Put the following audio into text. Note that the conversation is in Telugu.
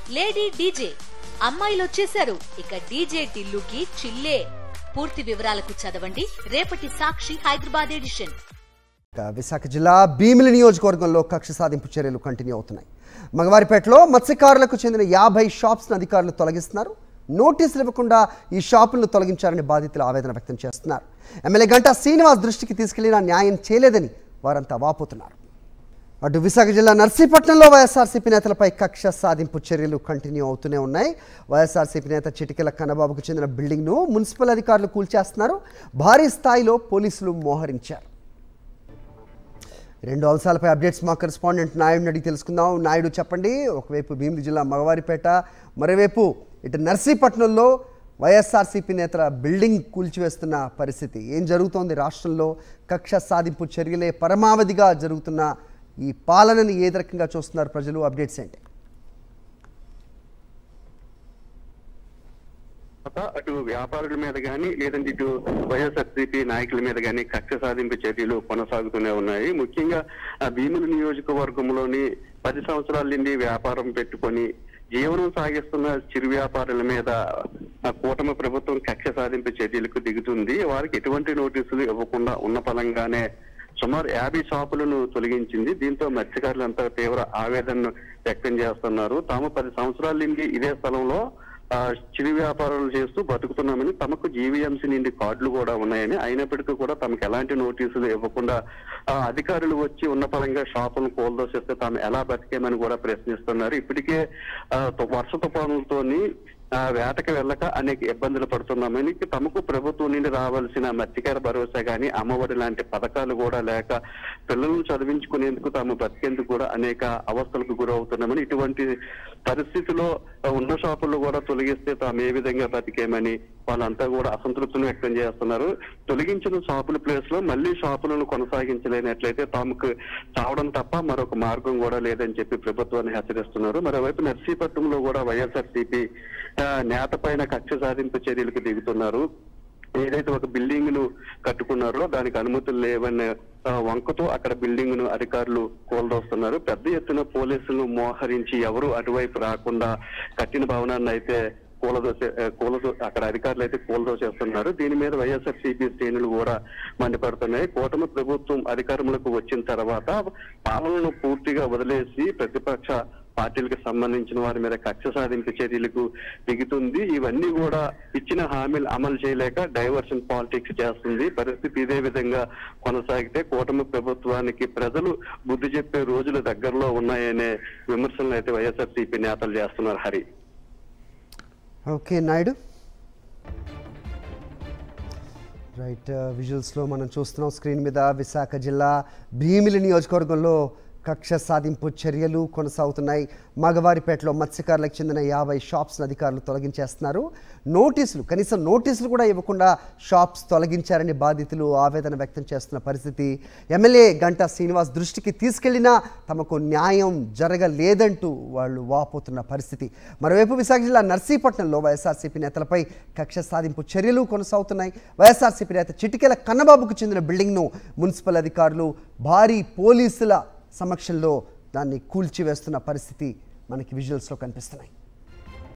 లేడీ డీజే అమ్మాయిలు వచ్చేశారు. ఇక డీజే టిల్లుకి చిల్లే. పూర్తి వివరాలకు చదవండి రేపటి సాక్షి హైదరాబాద్ ఎడిషన్. విశాఖ జిల్లా భీమిలి నియోజకవర్గంలో కక్ష సాధింపు చర్యలు కంటిన్యూ అవుతున్నాయి. మగవారిపేటలో మత్స్యకారులకు చెందిన 50 షాప్స్ అధికారులు తొలగిస్తున్నారు. నోటీసులు ఇవ్వకుండా ఈ షాపులను తొలగించారని బాధితులు ఆవేదన వ్యక్తం చేస్తున్నారు. ఎమ్మెల్యే గంటా శ్రీనివాస్ దృష్టికి తీసుకెళ్లినా న్యాయం చేయలేదని వారంతా వాపోతున్నారు. అటు విశాఖ జిల్లా నర్సీపట్నంలో వైఎస్ఆర్సీపీ నేతలపై కక్ష సాధింపు చర్యలు కంటిన్యూ అవుతూనే ఉన్నాయి. వైఎస్ఆర్సీపీ నేత చిటికెల కన్నబాబుకు చెందిన బిల్డింగ్ను మున్సిపల్ అధికారులు కూల్చేస్తున్నారు. భారీ స్థాయిలో పోలీసులు మోహరించారు. రెండు అంశాలపై అప్డేట్స్ మా కరెస్పాండెంట్ నాయుడిని అడిగి తెలుసుకుందాం. నాయుడు, చెప్పండి. ఒకవైపు భీమిలి జిల్లా మగవారిపేట, మరోవైపు ఇటు నర్సీపట్నంలో వైఎస్ఆర్సీపీ నేతల బిల్డింగ్ కూల్చివేస్తున్న పరిస్థితి ఏం జరుగుతోంది? రాష్ట్రంలో కక్ష సాధింపు చర్యలే పరమావధిగా జరుగుతున్న ఈ పాలనని ఏ రకంగా చూస్తున్నారు ప్రజలు? అప్డేట్స్ ఏంటి? అటు వ్యాపారుల మీద కానీ లేదంటే ఇటు వైఎస్ఆర్సీపీ నాయకుల మీద కానీ కక్ష సాధింపు చర్యలు కొనసాగుతూనే ఉన్నాయి. ముఖ్యంగా భీముల నియోజకవర్గంలోని 10 సంవత్సరాల నుండి వ్యాపారం పెట్టుకొని జీవనం సాగిస్తున్న చిరు వ్యాపారుల మీద కూటమి ప్రభుత్వం కక్ష సాధింపు చర్యలకు దిగుతుంది. వారికి ఎటువంటి నోటీసులు ఇవ్వకుండా ఉన్న పలంగానే సుమారు 50 షాపులను తొలగించింది. దీంతో మత్స్యకారులంతా తీవ్ర ఆవేదనను వ్యక్తం చేస్తున్నారు. తాము 10 సంవత్సరాల నుండి ఇదే స్థలంలో చిరు వ్యాపారాలు చేస్తూ బతుకుతున్నామని, తమకు జీవీఎంసీ నుండి కార్డులు కూడా ఉన్నాయని, అయినప్పటికీ కూడా తమకు ఎలాంటి నోటీసులు ఇవ్వకుండా అధికారులు వచ్చి ఉన్న పరంగా షాపులను కూల్దోసేస్తే తాము ఎలా బతికేమని కూడా ప్రశ్నిస్తున్నారు. ఇప్పటికే వర్ష తుఫానులతోని వేటకు వెళ్ళక అనేక ఇబ్బందులు పడుతున్నామని, తమకు ప్రభుత్వం నుండి రావాల్సిన మత్స్యకార భరోసా కానీ అమ్మఒడి లాంటి పథకాలు కూడా లేక పిల్లలను చదివించుకునేందుకు తాము బతికేందుకు కూడా అనేక అవస్థలకు గురవుతున్నామని, ఇటువంటి పరిస్థితిలో ఉన్న షాపుల్లో కూడా తొలగిస్తే తాము ఏ విధంగా బతికేమని వాళ్ళంతా కూడా అసంతృప్తిని వ్యక్తం చేస్తున్నారు. తొలగించిన షాపుల ప్లేస్ లో మళ్లీ షాపులను కొనసాగించలేనట్లయితే తమకు చావడం తప్ప మరొక మార్గం కూడా లేదని చెప్పి ప్రభుత్వాన్ని హెచ్చరిస్తున్నారు. మరోవైపు నర్సీపట్నంలో కూడా వైఎస్ఆర్సీపీ నేత పైన కక్ష సాధింపు చర్యలకు దిగుతున్నారు. ఏదైతే ఒక బిల్డింగ్ ను కట్టుకున్నారో దానికి అనుమతులు లేవన్న వంకతో అక్కడ బిల్డింగ్ ను అధికారులు కూల్దోస్తున్నారు. పెద్ద ఎత్తున పోలీసులను మోహరించి ఎవరు అటువైపు రాకుండా కట్టిన భవనాన్ని అయితే అక్కడ అధికారులు అయితే కూల్దోసేస్తున్నారు. దీని మీద వైఎస్ఆర్సీపీ శ్రేణులు కూడా మండిపడుతున్నాయి. కూటమి ప్రభుత్వం అధికారంలోకి వచ్చిన తర్వాత పాలనను పూర్తిగా వదిలేసి ప్రతిపక్ష పార్టీలకు సంబంధించిన వారి మీద కక్ష సాధింపు చర్యలకు దిగుతుంది. ఇవన్నీ కూడా ఇచ్చిన హామీలు అమలు చేయలేక డైవర్షన్ పాలిటిక్స్ చేస్తుంది. పరిస్థితి ఇదే విధంగా కొనసాగితే కూటమి ప్రభుత్వానికి ప్రజలు బుద్ధి చెప్పే రోజులు దగ్గరలో ఉన్నాయనే విమర్శలను అయితే వైఎస్ఆర్సీపీ నేతలు చేస్తున్నారు. హరి. Okay Naidu, right. విజువల్స్లో మనం చూస్తున్నాం స్క్రీన్ మీద విశాఖ జిల్లా భీమిలి నియోజకవర్గంలో కక్ష సాధింపు చర్యలు కొనసాగుతున్నాయి. మగవారిపేటలో మత్స్యకారులకు చెందిన 50 షాప్స్ అధికారులు తొలగించేస్తున్నారు. కనీసం నోటీసులు కూడా ఇవ్వకుండా షాప్స్ తొలగించారని బాధితులు ఆవేదన వ్యక్తం చేస్తున్న పరిస్థితి. ఎమ్మెల్యే గంటా శ్రీనివాస్ దృష్టికి తీసుకెళ్లినా తమకు న్యాయం జరగలేదంటూ వాళ్ళు వాపోతున్న పరిస్థితి. మరోవైపు విశాఖ జిల్లా నర్సీపట్నంలో వైఎస్ఆర్సీపీ నేతలపై కక్ష సాధింపు చర్యలు కొనసాగుతున్నాయి. వైఎస్ఆర్సీపీ నేత చిటికెల కన్నబాబుకు చెందిన బిల్డింగ్ను మున్సిపల్ అధికారులు భారీ పోలీసుల సమక్షంలో దాన్ని కూల్చివేస్తున్న పరిస్థితి మనకి విజువల్స్లో కనిపిస్తున్నాయి.